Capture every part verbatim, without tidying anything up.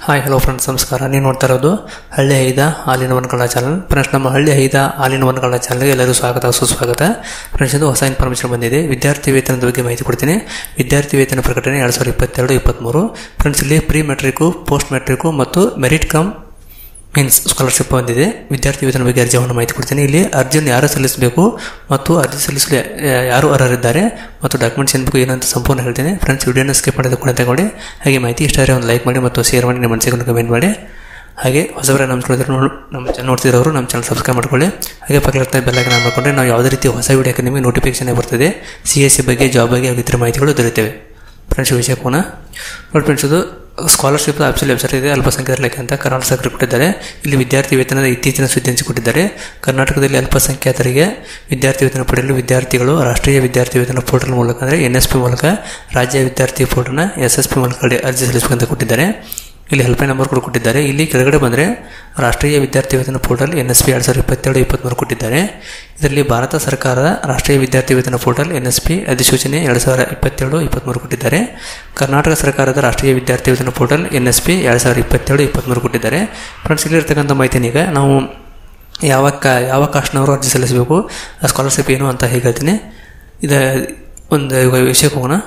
Hi hello friends, ನಮಸ್ಕಾರ. ನೀವು ನೋಡ್ತಾ ಇರೋದು ಹಳ್ಳಿ ಐದ ಹಾಲಿನ ವನಗಳ ಚಾನಲ್. ಫ್ರೆಂಡ್ಸ್, ನಮ್ಮ ಹಳ್ಳಿ ಐದ ಹಾಲಿನ ವನಗಳ ಚಾನಲ್ಗೆ ಎಲ್ಲರಿಗೂ ಸ್ವಾಗತ ಸುಸ್ವಾಗತ. ಫ್ರೆಂಡ್ಸ್, ಇದು ಹೊಸ ಇನ್ಫಾರ್ಮೇಷನ್ ಬಂದಿದೆ. ವಿದ್ಯಾರ್ಥಿ ವೇತನದ ಬಗ್ಗೆ ಮಾಹಿತಿ ಕೊಡ್ತೀನಿ. ವಿದ್ಯಾರ್ಥಿ ವೇತನ ಪ್ರಕಟಣೆ ಎರಡು ಸಾವಿರದ ಇಪ್ಪತ್ತೆರಡು ಇಪ್ಪತ್ತ್ಮೂರು. ಫ್ರೆಂಡ್ಸ್, ಇಲ್ಲಿ ಪ್ರೀ ಮೆಟ್ರಿಕು, ಪೋಸ್ಟ್ ಮೆಟ್ರಿಕು ಮತ್ತು ಮೆರಿಟ್ ಕಮ್ ಮೀನ್ಸ್ ಸ್ಕಾಲರ್ಶಿಪ್ ಬಂದಿದೆ. ವಿದ್ಯಾರ್ಥಿ ವೇತನ ಬಗ್ಗೆ ಅರ್ಜಿಯನ್ನು ಮಾಹಿತಿ ಕೊಡ್ತೀನಿ. ಇಲ್ಲಿ ಅರ್ಜಿಯನ್ನು ಯಾರು ಸಲ್ಲಿಸಬೇಕು ಮತ್ತು ಅರ್ಜಿ ಸಲ್ಲಿಸಲು ಯಾರು ಅರ್ಹರಿದ್ದಾರೆ ಮತ್ತು ಡಾಕ್ಯುಮೆಂಟ್ಸ್ ಏನು ಬೇಕು ಏನಂತ ಸಂಪೂರ್ಣ ಹೇಳ್ತೀನಿ. ಫ್ರೆಂಡ್ಸ್, ವಿಡಿಯೋನ ಸ್ಕಿಪ್ ಮಾಡಿದ ಕೂಡ ತಗೊಳ್ಳಿ. ಹಾಗೆ ಮಾಹಿತಿ ಇಷ್ಟ ಆದರೆ ಒಂದು ಲೈಕ್ ಮಾಡಿ ಮತ್ತು ಶೇರ್ ಮಾಡಿ, ನಿಮ್ಮ ಮನಸ್ಸಿಗೆ ಕಮೆಂಟ್ ಮಾಡಿ. ಹಾಗೆ ಹೊಸಬರ ನಮ್ಮ ನಮ್ಮ ಚಾನಲ್ ನೋಡ್ತಿರೋರು ನಮ್ಮ ಚಾನಲ್ ಸಬ್ಸ್ಕ್ರೈಬ್ ಮಾಡ್ಕೊಳ್ಳಿ. ಹಾಗೆ ಪಕ್ಕದ ಬೆಲ್ ಐಕಾನ್ ಮಾಡಿಕೊಂಡ್ರೆ ನಾವು ಯಾವುದೇ ರೀತಿ ಹೊಸ ವಿಡಿಯೋಕ್ಕೆ ನಿಮಗೆ ನೋಟಿಫಿಕೇಶನ್ ಬರ್ತದೆ. ಸಿ ಎಸ್ ಸಿ ಬಗ್ಗೆ, ಜಾಬ್ ಬಗ್ಗೆ, ಇತರ ಮಾಹಿತಿಗಳು ದೊರೆಯುತ್ತವೆ. ಫ್ರೆಂಡ್ಸ್, ವಿಷಯ ಕೋನ ನೋಡಿ. ಫ್ರೆಂಡ್ಸ್, ಇದು ಸ್ಕಾಲರ್ಶಿಪ್ ಆಫೀಸಿಯಲ್ ವೆಬ್ಸೈಟ್ ಇದೆ. ಅಲ್ಪಸಂಖ್ಯಾತರ ಇಲಾಖೆ ಅಂತ ಕರ್ನಾಟಕ ಸರ್ಕಾರ ಕೊಟ್ಟಿದ್ದಾರೆ. ಇಲ್ಲಿ ವಿದ್ಯಾರ್ಥಿ ವೇತನದ ಇತ್ತೀಚಿನ ಸುದ್ದಿ ಹಂಚಿಕೊಟ್ಟಿದ್ದಾರೆ. ಕರ್ನಾಟಕದಲ್ಲಿ ಅಲ್ಪಸಂಖ್ಯಾತರಿಗೆ ವಿದ್ಯಾರ್ಥಿ ವೇತನ ಪಡೆಯಲು ವಿದ್ಯಾರ್ಥಿಗಳು ರಾಷ್ಟ್ರೀಯ ವಿದ್ಯಾರ್ಥಿ ವೇತನ ಪೋರ್ಟಲ್ ಮೂಲಕ ಅಂದರೆ ಎನ್ ಎಸ್ ಪಿ ಮೂಲಕ, ರಾಜ್ಯ ವಿದ್ಯಾರ್ಥಿ ಪೋರ್ಟಲ್ನ ಎಸ್ ಎಸ್ ಪಿ ಮೂಲಕ ಅರ್ಜಿ ಸಲ್ಲಿಸಬೇಕಂತ ಕೊಟ್ಟಿದ್ದಾರೆ. ಇಲ್ಲಿ ಹೆಲ್ಪ್ಲೈನ್ ನಂಬರ್ ಕೂಡ ಕೊಟ್ಟಿದ್ದಾರೆ. ಇಲ್ಲಿ ಕೆಳಗಡೆ ಬಂದರೆ ರಾಷ್ಟ್ರೀಯ ವಿದ್ಯಾರ್ಥಿ ವೇತನ ಪೋರ್ಟಲ್ ಎನ್ ಎಸ್ ಪಿ ಎರಡು ಸಾವಿರದ ಇಪ್ಪತ್ತೆರಡು ಇಪ್ಪತ್ತ್ಮೂರು ಕೊಟ್ಟಿದ್ದಾರೆ. ಇದರಲ್ಲಿ ಭಾರತ ಸರ್ಕಾರದ ರಾಷ್ಟ್ರೀಯ ವಿದ್ಯಾರ್ಥಿ ವೇತನ ಪೋರ್ಟಲ್ ಎನ್ ಎಸ್ ಪಿ ಅಧಿಸೂಚನೆ ಎರಡು ಸಾವಿರದ ಇಪ್ಪತ್ತೆರಡು ಇಪ್ಪತ್ತ್ಮೂರು ಕೊಟ್ಟಿದ್ದಾರೆ. ಕರ್ನಾಟಕ ಸರ್ಕಾರದ ರಾಷ್ಟ್ರೀಯ ವಿದ್ಯಾರ್ಥಿ ವೇತನ ಪೋರ್ಟಲ್ ಎನ್ ಎಸ್ ಪಿ ಎರಡು ಸಾವಿರದ ಇಪ್ಪತ್ತೆರಡು ಇಪ್ಪತ್ತ್ಮೂರು ಕೊಟ್ಟಿದ್ದಾರೆ. ಫ್ರೆಂಡ್ಸ್, ಇಲ್ಲಿರ್ತಕ್ಕಂಥ ಮಾಹಿತಿನ ಈಗ ನಾವು ಯಾವ ಕ ಯಾವ ಕಾಸ್ಟ್ನವರು ಅರ್ಜಿ ಸಲ್ಲಿಸಬೇಕು, ಸ್ಕಾಲರ್ಶಿಪ್ ಏನು ಅಂತ ಹೇಳ್ತೀನಿ. ಇದು ಒಂದು ವಿಷಯಕ್ಕೆ ಹೋಗೋಣ.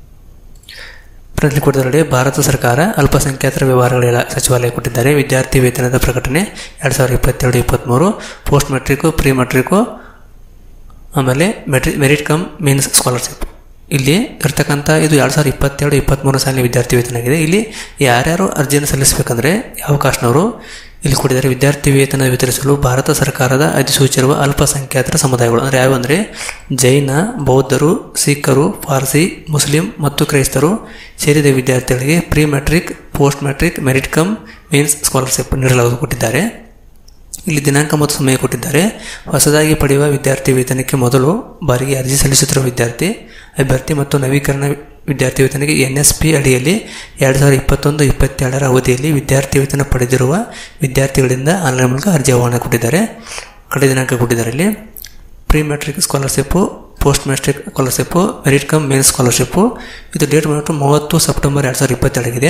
ಫ್ರೆಂಡ್ಲಿ ಕೊಟ್ಟಿದ್ದಾರೆ. ಭಾರತ ಸರ್ಕಾರ ಅಲ್ಪಸಂಖ್ಯಾತರ ವ್ಯವಹಾರಗಳ ಸಚಿವಾಲಯ ಕೊಟ್ಟಿದ್ದಾರೆ. ವಿದ್ಯಾರ್ಥಿ ವೇತನದ ಪ್ರಕಟಣೆ ಎರಡು ಸಾವಿರದ ಇಪ್ಪತ್ತೆರಡು ಇಪ್ಪತ್ತ್ಮೂರು. ಪೋಸ್ಟ್ ಮೆಟ್ರಿಕು, ಪ್ರೀ ಮೆಟ್ರಿಕು, ಆಮೇಲೆ ಮೆಟ್ರಿ ಮೆರಿಟ್ ಕಮ್ ಮೀನ್ಸ್ ಸ್ಕಾಲರ್ಶಿಪ್. ಇಲ್ಲಿ ಇರ್ತಕ್ಕಂಥ ಇದು ಎರಡು ಸಾವಿರದ ಇಪ್ಪತ್ತೆರಡು ಇಪ್ಪತ್ತ್ಮೂರು ಸಾಲಿನ ವಿದ್ಯಾರ್ಥಿ ವೇತನ ಆಗಿದೆ. ಇಲ್ಲಿ ಯಾರ್ಯಾರು ಅರ್ಜಿಯನ್ನು ಸಲ್ಲಿಸಬೇಕಂದ್ರೆ ಯಾವ ಕಾಸ್ಟ್ನವರು ಇಲ್ಲಿ ಕೊಟ್ಟಿದ್ದಾರೆ. ವಿದ್ಯಾರ್ಥಿ ವೇತನ ವಿತರಿಸಲು ಭಾರತ ಸರ್ಕಾರದ ಅಧಿಸೂಚಿರುವ ಅಲ್ಪಸಂಖ್ಯಾತರ ಸಮುದಾಯಗಳು ಅಂದರೆ ಯಾವ ಅಂದರೆ ಜೈನ, ಬೌದ್ಧರು, ಸಿಖ್ಖರು, ಪಾರ್ಸಿ, ಮುಸ್ಲಿಂ ಮತ್ತು ಕ್ರೈಸ್ತರು ಸೇರಿದ ವಿದ್ಯಾರ್ಥಿಗಳಿಗೆ pre matric, post matric, merit cum means scholarship ನೀಡಲಾಗುವುದು ಕೊಟ್ಟಿದ್ದಾರೆ. ಇಲ್ಲಿ ದಿನಾಂಕ ಮತ್ತು ಸಮಯ ಕೊಟ್ಟಿದ್ದಾರೆ. ಹೊಸದಾಗಿ ಪಡೆಯುವ ವಿದ್ಯಾರ್ಥಿ ವೇತನಕ್ಕೆ ಮೊದಲು ಬಾರಿಗೆ ಅರ್ಜಿ ಸಲ್ಲಿಸುತ್ತಿರುವ ವಿದ್ಯಾರ್ಥಿ ಅಭ್ಯರ್ಥಿ ಮತ್ತು ನವೀಕರಣ ವಿದ್ಯಾರ್ಥಿ ವೇತನಕ್ಕೆ ಎನ್ ಎಸ್ ಪಿ ಅಡಿಯಲ್ಲಿ ಎರಡು ಸಾವಿರದ ಇಪ್ಪತ್ತೊಂದು ಇಪ್ಪತ್ತೆರಡರ ಅವಧಿಯಲ್ಲಿ ವಿದ್ಯಾರ್ಥಿ ವೇತನ ಪಡೆದಿರುವ ವಿದ್ಯಾರ್ಥಿಗಳಿಂದ ಆನ್ಲೈನ್ ಮೂಲಕ ಅರ್ಜಿ ಆಹ್ವಾನ ಕೊಟ್ಟಿದ್ದಾರೆ. ಕಡೆ ದಿನಾಂಕ ಕೊಟ್ಟಿದ್ದಾರೆ. ಇಲ್ಲಿ pre matric scholarship, post matric scholarship, merit cum means scholarship ಇದು ಡೇಟ್ ಬಂದ್ಬಿಟ್ಟು ಮೂವತ್ತು ಸೆಪ್ಟೆಂಬರ್ ಎರಡು ಸಾವಿರದ ಇಪ್ಪತ್ತೆರಡಗಿದೆ.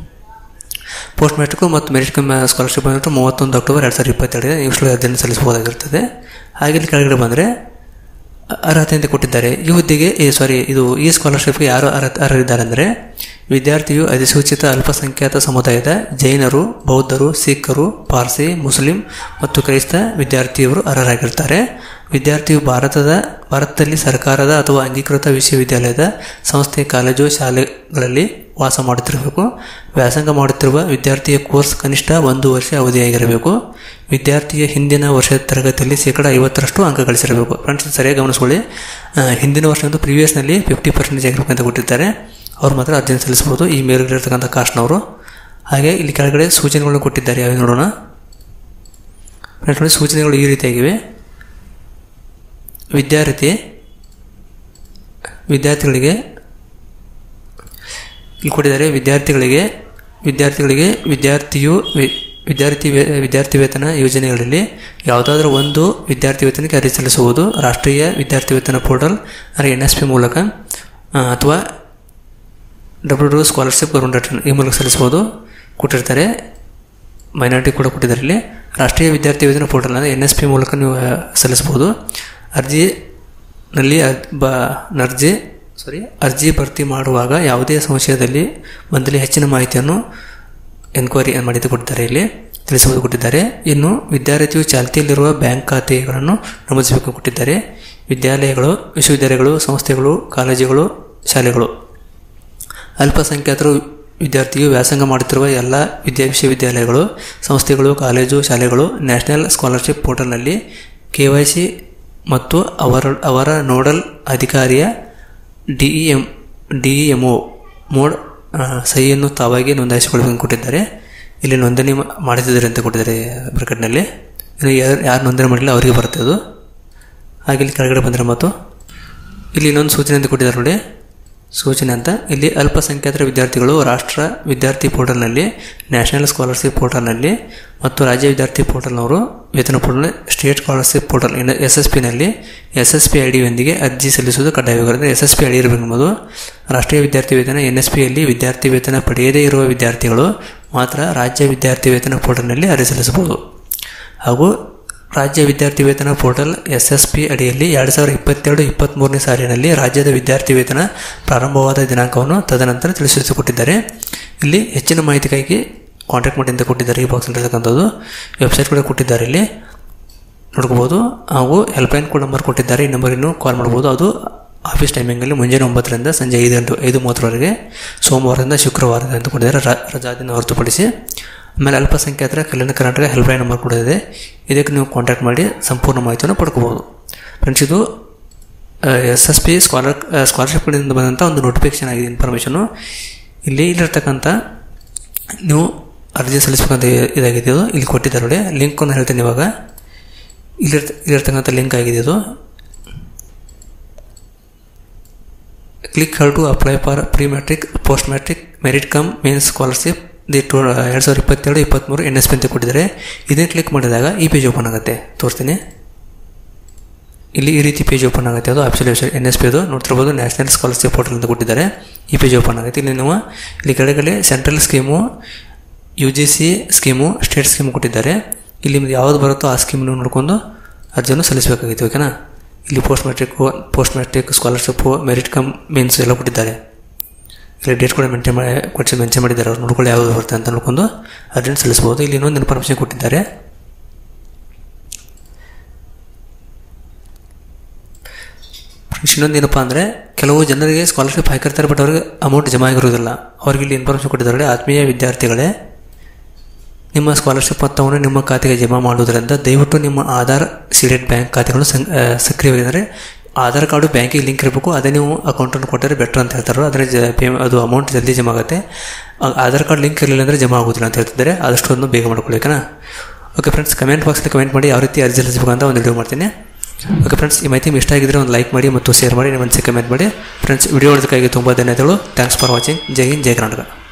ಪೋಸ್ಟ್ ಮೆಟ್ರಿಕ್ ಮತ್ತು ಮೆರಿಟ್ ಕಮ್ ಸ್ಕಾಲರ್ಶಿಪ್ ಬಂದ್ಬಿಟ್ಟು ಮೂವತ್ತೊಂದು ಅಕ್ಟೋಬರ್ ಎರಡು ಸಾವಿರದ ಇಪ್ಪತ್ತೆರಡಿದೆ. ಇವುಗಳು ಅರ್ಜಿಯನ್ನು ಸಲ್ಲಿಸಬಹುದಾಗಿರ್ತದೆ. ಹಾಗೆ ಇಲ್ಲಿ ಕೆಳಗಡೆ ಬಂದರೆ ಅರ್ಹತೆ ಅಂತ ಕೊಟ್ಟಿದ್ದಾರೆ. ಈ ಹುದ್ದೆಗೆ ಸಾರಿ ಇದು ಈ ಸ್ಕಾಲರ್ಶಿಪ್ಗೆ ಯಾರು ಅರ್ಹ ಅರ್ಹರಿದ್ದಾರೆ ಅಂದರೆ ವಿದ್ಯಾರ್ಥಿಯು ಅಧಿಸೂಚಿತ ಅಲ್ಪಸಂಖ್ಯಾತ ಸಮುದಾಯದ ಜೈನರು, ಬೌದ್ಧರು, ಸಿಖ್ಖರು, ಪಾರ್ಸಿ, ಮುಸ್ಲಿಂ ಮತ್ತು ಕ್ರೈಸ್ತ ವಿದ್ಯಾರ್ಥಿಯವರು ಅರ್ಹರಾಗಿರ್ತಾರೆ. ವಿದ್ಯಾರ್ಥಿಯು ಭಾರತದ ಭಾರತದಲ್ಲಿ ಸರ್ಕಾರದ ಅಥವಾ ಅಂಗೀಕೃತ ವಿಶ್ವವಿದ್ಯಾಲಯದ ಸಂಸ್ಥೆ, ಕಾಲೇಜು, ಶಾಲೆಗಳಲ್ಲಿ ವಾಸ ಮಾಡುತ್ತಿರಬೇಕು. ವ್ಯಾಸಂಗ ಮಾಡುತ್ತಿರುವ ವಿದ್ಯಾರ್ಥಿಯ ಕೋರ್ಸ್ ಕನಿಷ್ಠ ಒಂದು ವರ್ಷ ಅವಧಿಯಾಗಿರಬೇಕು. ವಿದ್ಯಾರ್ಥಿಯ ಹಿಂದಿನ ವರ್ಷದ ತರಗತಿಯಲ್ಲಿ ಶೇಕಡ ಐವತ್ತರಷ್ಟು ಅಂಕ ಗಳಿಸಿರಬೇಕು. ಫ್ರೆಂಡ್ಸ್, ಸರಿಯಾಗಿ ಗಮನಿಸ್ಕೊಳ್ಳಿ. ಹಿಂದಿನ ವರ್ಷ ಒಂದು ಪ್ರೀವಿಯಸ್ನಲ್ಲಿ ಫಿಫ್ಟಿ ಪರ್ಸೆಂಟೇಜ್ ಆಗಿರಬೇಕು ಅಂತ ಕೊಟ್ಟಿದ್ದಾರೆ. ಅವ್ರು ಮಾತ್ರ ಅರ್ಜಿಯನ್ನು ಸಲ್ಲಿಸಬಹುದು, ಈ ಮೇಲಿರ್ತಕ್ಕಂಥ ಕಾಸ್ಟ್ನವರು. ಹಾಗೆ ಇಲ್ಲಿ ಕೆಳಗಡೆ ಸೂಚನೆಗಳನ್ನು ಕೊಟ್ಟಿದ್ದಾರೆ. ಯಾವ್ದು ನೋಡೋಣ. ಫ್ರೆಂಡ್ಸ್ ನೋಡಿ, ಸೂಚನೆಗಳು ಈ ರೀತಿಯಾಗಿವೆ. ವಿದ್ಯಾರ್ಥಿ ವಿದ್ಯಾರ್ಥಿಗಳಿಗೆ ಇಲ್ಲಿ ಕೊಟ್ಟಿದ್ದಾರೆ. ವಿದ್ಯಾರ್ಥಿಗಳಿಗೆ ವಿದ್ಯಾರ್ಥಿಗಳಿಗೆ ವಿದ್ಯಾರ್ಥಿಯು ವಿದ್ಯಾರ್ಥಿ ವಿದ್ಯಾರ್ಥಿ ವೇತನ ಯೋಜನೆಗಳಲ್ಲಿ ಯಾವುದಾದ್ರೂ ಒಂದು ವಿದ್ಯಾರ್ಥಿ ವೇತನಕ್ಕೆ ಅರ್ಜಿ ಸಲ್ಲಿಸುವುದು ರಾಷ್ಟ್ರೀಯ ವಿದ್ಯಾರ್ಥಿ ವೇತನ ಪೋರ್ಟಲ್ ಅಂದರೆ ಎನ್ ಎಸ್ ಪಿ ಮೂಲಕ ಅಥವಾ W W scholarship government dot in ಈ ಮೂಲಕ ಸಲ್ಲಿಸಬಹುದು ಕೊಟ್ಟಿರ್ತಾರೆ. ಮೈನಾರಿಟಿ ಕೂಡ ಕೊಟ್ಟಿದ್ದಾರೆ. ಇಲ್ಲಿ ರಾಷ್ಟ್ರೀಯ ವಿದ್ಯಾರ್ಥಿ ವೇತನ ಪೋರ್ಟಲ್ ಅಂದರೆ ಎನ್ ಎಸ್ ಪಿ ಮೂಲಕ ನೀವು ಸಲ್ಲಿಸಬಹುದು. ಅರ್ಜಿನಲ್ಲಿ ಬ ಅರ್ಜಿ ಸಾರಿ ಅರ್ಜಿ ಭರ್ತಿ ಮಾಡುವಾಗ ಯಾವುದೇ ಸಂಶಯದಲ್ಲಿ ಬಂದಲ್ಲಿ ಹೆಚ್ಚಿನ ಮಾಹಿತಿಯನ್ನು ಎನ್ಕ್ವೈರಿ ಮಾಡಿದ್ದು ಕೊಟ್ಟಿದ್ದಾರೆ. ಇಲ್ಲಿ ತಿಳಿಸುವುದು ಕೊಟ್ಟಿದ್ದಾರೆ. ಇನ್ನು ವಿದ್ಯಾರ್ಥಿಯು ಚಾಲ್ತಿಯಲ್ಲಿರುವ ಬ್ಯಾಂಕ್ ಖಾತೆಗಳನ್ನು ನಮೂದಿಸಬೇಕು ಕೊಟ್ಟಿದ್ದಾರೆ. ವಿದ್ಯಾಲಯಗಳು, ವಿಶ್ವವಿದ್ಯಾಲಯಗಳು, ಸಂಸ್ಥೆಗಳು, ಕಾಲೇಜುಗಳು, ಶಾಲೆಗಳು ಅಲ್ಪಸಂಖ್ಯಾತರು ವಿದ್ಯಾರ್ಥಿಯು ವ್ಯಾಸಂಗ ಮಾಡುತ್ತಿರುವ ಎಲ್ಲ ವಿದ್ಯಾ ವಿಶ್ವವಿದ್ಯಾಲಯಗಳು, ಸಂಸ್ಥೆಗಳು, ಕಾಲೇಜು, ಶಾಲೆಗಳು ನ್ಯಾಷನಲ್ ಸ್ಕಾಲರ್ಶಿಪ್ ಪೋರ್ಟಲ್ನಲ್ಲಿ ಕೆ ವೈ ಸಿ ಮತ್ತು ಅವರ ಅವರ ನೋಡಲ್ ಅಧಿಕಾರಿಯ D E M D E M O mode ಸಹಿಯನ್ನು ತಾವಾಗಿ ನೋಂದಾಯಿಸಿಕೊಳ್ಳಬೇಕು ಕೊಟ್ಟಿದ್ದಾರೆ. ಇಲ್ಲಿ ನೋಂದಣಿ ಮಾಡಿಸಿದ್ದಾರೆ ಅಂತ ಕೊಟ್ಟಿದ್ದಾರೆ ಪ್ರಕಟಣೆಯಲ್ಲಿ. ಇನ್ನು ಯಾರು ಯಾರು ನೋಂದಣಿ ಮಾಡಿಲ್ಲ ಅವರಿಗೆ ಬರುತ್ತೆ ಅದು. ಹಾಗೆ ಇಲ್ಲಿ ಕೆಳಗಡೆ ಬಂದರೆ ಮತ್ತು ಇಲ್ಲಿ ಇನ್ನೊಂದು ಸೂಚನೆ ಅಂತ ಕೊಟ್ಟಿದ್ದಾರೆ ನೋಡಿ. ಸೂಚನೆ ಅಂತ ಇಲ್ಲಿ ಅಲ್ಪಸಂಖ್ಯಾತರ ವಿದ್ಯಾರ್ಥಿಗಳು ರಾಷ್ಟ್ರ ವಿದ್ಯಾರ್ಥಿ ಪೋರ್ಟಲ್ನಲ್ಲಿ, ನ್ಯಾಷನಲ್ ಸ್ಕಾಲರ್ಶಿಪ್ ಪೋರ್ಟಲ್ನಲ್ಲಿ ಮತ್ತು ರಾಜ್ಯ ವಿದ್ಯಾರ್ಥಿ ಪೋರ್ಟಲ್ನವರು ವೇತನ portal, state scholarship portal S S ಪಿನಲ್ಲಿ ಎಸ್ ಎಸ್ ಪಿ ಐ ಡಿಯೊಂದಿಗೆ ಅರ್ಜಿ ಸಲ್ಲಿಸುವುದು ಕಡ್ಡಾಯವಾಗಿರುತ್ತೆ. S S P I D ಇರಬೇಕೆಂಬುದು ರಾಷ್ಟ್ರೀಯ ವಿದ್ಯಾರ್ಥಿ ವೇತನ ಎನ್ ಎಸ್ ಪಿಯಲ್ಲಿ ವಿದ್ಯಾರ್ಥಿ ವೇತನ ಪಡೆಯದೇ ಇರುವ ವಿದ್ಯಾರ್ಥಿಗಳು ಮಾತ್ರ ರಾಜ್ಯ ವಿದ್ಯಾರ್ಥಿ ವೇತನ ಪೋರ್ಟಲ್ನಲ್ಲಿ ಅರ್ಜಿ ಸಲ್ಲಿಸಬಹುದು. ಹಾಗೂ ರಾಜ್ಯ ವಿದ್ಯಾರ್ಥಿ ವೇತನ ಪೋರ್ಟಲ್ ಎಸ್ ಎಸ್ ಪಿ ಅಡಿಯಲ್ಲಿ ಎರಡು ಸಾವಿರದ ಇಪ್ಪತ್ತೆರಡು ಇಪ್ಪತ್ತ್ಮೂರನೇ ಸಾಲಿನಲ್ಲಿ ರಾಜ್ಯದ ವಿದ್ಯಾರ್ಥಿ ವೇತನ ಪ್ರಾರಂಭವಾದ ದಿನಾಂಕವನ್ನು ತದನಂತರ ತಿಳಿಸಿಕೊಟ್ಟಿದ್ದಾರೆ. ಇಲ್ಲಿ ಹೆಚ್ಚಿನ ಮಾಹಿತಿಗಾಗಿ ಕಾಂಟ್ಯಾಕ್ಟ್ ಮಾಡಿ ಅಂತ ಕೊಟ್ಟಿದ್ದಾರೆ. ಈ ಬಾಕ್ಸ್ ಇರ್ತಕ್ಕಂಥದ್ದು ವೆಬ್ಸೈಟ್ ಕೂಡ ಕೊಟ್ಟಿದ್ದಾರೆ, ಇಲ್ಲಿ ನೋಡ್ಕೋಬೋದು. ಹಾಗೂ ಹೆಲ್ಪ್ಲೈನ್ ಕೂಡ ನಂಬರ್ ಕೊಟ್ಟಿದ್ದಾರೆ. ಈ ನಂಬರಿನ್ನು ಕಾಲ್ ಮಾಡ್ಬೋದು. ಅದು ಆಫೀಸ್ ಟೈಮಿಂಗಲ್ಲಿ ಮುಂಜಾನೆ ಒಂಬತ್ತರಿಂದ ಸಂಜೆ ಐದು ಗಂಟೆ ಐದು ಮೂವತ್ತರವರೆಗೆ, ಸೋಮವಾರದಿಂದ ಶುಕ್ರವಾರದ ಅಂತ ಕೊಟ್ಟಿದ್ದಾರೆ, ರಜಾ ದಿನ ಹೊರತುಪಡಿಸಿ. ಆಮೇಲೆ ಅಲ್ಪಸಂಖ್ಯಾತರ ಕಲ್ಯಾಣ ಕರ್ನಾಟಕ ಹೆಲ್ಪ್ಲೈನ್ ನಂಬರ್ ಕೂಡ ಇದೆ. ಇದಕ್ಕೆ ನೀವು ಕಾಂಟ್ಯಾಕ್ಟ್ ಮಾಡಿ ಸಂಪೂರ್ಣ ಮಾಹಿತಿಯನ್ನು ಪಡ್ಕೋಬೋದು. ಫ್ರೆಂಡ್ಸ್, ಇದು ಎಸ್ ಎಸ್ ಪಿ ಸ್ಕಾಲರ್ ಸ್ಕಾಲರ್ಶಿಪ್ಗಳಿಂದ ಬಂದಂಥ ಒಂದು ನೋಟಿಫಿಕೇಶನ್ ಆಗಿದೆ, ಇನ್ಫಾರ್ಮೇಷನು. ಇಲ್ಲಿ ಇಲ್ಲಿರ್ತಕ್ಕಂಥ ನೀವು ಅರ್ಜಿ ಸಲ್ಲಿಸಬೇಕಂತ ಇದಾಗಿದೆ. ಇದು ಇಲ್ಲಿ ಕೊಟ್ಟಿದ್ದಾರೆ ನೋಡಿ, ಲಿಂಕನ್ನು ಹೇಳ್ತೀನಿ ಇವಾಗ. ಇಲ್ಲಿರ್ತ ಇಲ್ಲಿರ್ತಕ್ಕಂಥ ಲಿಂಕ್ ಆಗಿದೆ ಇದು. Click how to apply for pre matric, post matric, merit cum means scholarship the to ಎರಡು ಸಾವಿರದ ಇಪ್ಪತ್ತೆರಡು ಇಪ್ಪತ್ತ್ಮೂರು ಎನ್ ಎಸ್ ಪಿ ಅಂತ ಕೊಟ್ಟಿದ್ದಾರೆ. ಇದನ್ನು ಕ್ಲಿಕ್ ಮಾಡಿದಾಗ ಈ ಪೇಜ್ ಓಪನ್ ಆಗುತ್ತೆ. ತೋರಿಸ್ತೀನಿ, ಇಲ್ಲಿ ಈ ರೀತಿ ಪೇಜ್ ಓಪನ್ ಆಗುತ್ತೆ. ಅದು official website N S P ಅದು ನೋಡ್ತಿರ್ಬೋದು. ನ್ಯಾಷನಲ್ ಸ್ಕಾಲರ್ಶಿಪ್ ಪೋರ್ಟಲ್ ಅಂತ ಕೊಟ್ಟಿದ್ದಾರೆ. ಈ ಪೇಜ್ ಓಪನ್ ಆಗುತ್ತೆ. ಇಲ್ಲಿ ನೀವು ಇಲ್ಲಿ ಕೆಳಗಡೆ central scheme, U G C scheme, state scheme ಕೊಟ್ಟಿದ್ದಾರೆ. ಇಲ್ಲಿ ನಿಮ್ದು ಯಾವುದು ಬರುತ್ತೋ ಆ ಸ್ಕೀಮನ್ನು ನೋಡಿಕೊಂಡು ಅರ್ಜಿಯನ್ನು ಸಲ್ಲಿಸಬೇಕಾಗಿತ್ತು. ಓಕೆನಾ. ಇಲ್ಲಿ post matric post matric scholarship, merit cum means ಎಲ್ಲ ಕೊಟ್ಟಿದ್ದಾರೆ. ಇಲ್ಲಿ ಡೇಟ್ ಕೂಡ ಮೆಂಟೈನ್ ಮಾಡಿ ಕೊಟ್ಟು ಮೆನ್ಷನ್ ಮಾಡಿದ್ದಾರೆ. ಅವ್ರು ನೋಡ್ಕೊಳ್ಳಿ ಯಾವುದು ಬರುತ್ತೆ ಅಂತ ನೋಡ್ಕೊಂಡು ಅರ್ಜಿಯನ್ನು ಸಲ್ಲಿಸ್ಬೋದು. ಇಲ್ಲಿ ಇನ್ನೊಂದು ಇನ್ಫಾರ್ಮೇಷನ್ ಕೊಟ್ಟಿದ್ದಾರೆ. ಇನ್ನೊಂದು ಏನಪ್ಪ ಅಂದರೆ, ಕೆಲವು ಜನರಿಗೆ ಸ್ಕಾಲರ್ಶಿಪ್ ಹಾಕಿರ್ತಾರೆ, ಬಟ್ ಅವ್ರಿಗೆ ಅಮೌಂಟ್ ಜಮಾ ಆಗಿರೋದಿಲ್ಲ. ಅವ್ರಿಗೆ ಇಲ್ಲಿ ಇನ್ಫಾರ್ಮೇಷನ್ ಕೊಟ್ಟಿದ್ದಾರೆ. ಆತ್ಮೀಯ ವಿದ್ಯಾರ್ಥಿಗಳೇ, ನಿಮ್ಮ ಸ್ಕಾಲರ್ಶಿಪ್ ಮೊತ್ತವನ್ನು ನಿಮ್ಮ ಖಾತೆಗೆ ಜಮಾ ಮಾಡುವುದರಿಂದ ದಯವಿಟ್ಟು ನಿಮ್ಮ ಆಧಾರ್ ಸೀಡೆಡ್ ಬ್ಯಾಂಕ್ ಖಾತೆಗಳು ಸಕ್ರಿಯವಾಗಿದ್ದರೆ ಆಧಾರ್ ಕಾರ್ಡು ಬ್ಯಾಂಕಿಗೆ ಲಿಂಕ್ ಇರಬೇಕು. ಅದೇ ನೀವು ಅಕೌಂಟನ್ನು ಕೊಟ್ಟರೆ ಬೆಟರ್ ಅಂತ ಹೇಳ್ತಾರೆ. ಅದರ ಜ ಪೇ ಅದು ಅಮೌಂಟ್ ಜಲ್ದಿ ಜಮಾ ಆಗುತ್ತೆ. ಆಧಾರ್ ಕಾರ್ಡ್ ಲಿಂಕ್ ಇರಲಿಲ್ಲ ಅಂದರೆ ಜಮಾ ಆಗೋದಿಲ್ಲ ಅಂತ ಹೇಳ್ತಿದ್ದಾರೆ. ಆದಷ್ಟು ಅದನ್ನು ಬೇಗ ಮಾಡ್ಕೊಳ್ಳಿಕ್ಕನಾ. ಓಕೆ ಫ್ರೆಂಡ್ಸ್, ಕಮೆಂಟ್ ಬಾಕ್ಸಲ್ಲಿ ಕಮೆಂಟ್ ಮಾಡಿ ಯಾವ ರೀತಿ ಅರ್ಜಿ ಸಲ್ಲಿಸಬೇಕು ಅಂತ ಒಂದು ವಿಡಿಯೋ ಮಾಡ್ತೀನಿ. ಓಕೆ ಫ್ರೆಂಡ್ಸ್, ಈ ಮಾಹಿತಿ ಇಷ್ಟ ಆಗಿದ್ದರೆ ಒಂದು ಲೈಕ್ ಮಾಡಿ ಮತ್ತು ಶೇರ್ ಮಾಡಿ, ನಿಮ್ಮ ಮನಸ್ಸಿಗೆ ಕಮೆಂಟ್ ಮಾಡಿ. ಫ್ರೆಂಡ್ಸ್, ವಿಡಿಯೋ ನೋಡೋದಕ್ಕಾಗಿ ತುಂಬ ಧನ್ಯವಾದಗಳು. Thanks for watching. ಜೈ ಹಿಂದ್, ಜೈ ಕರ್ನಾಟಕ.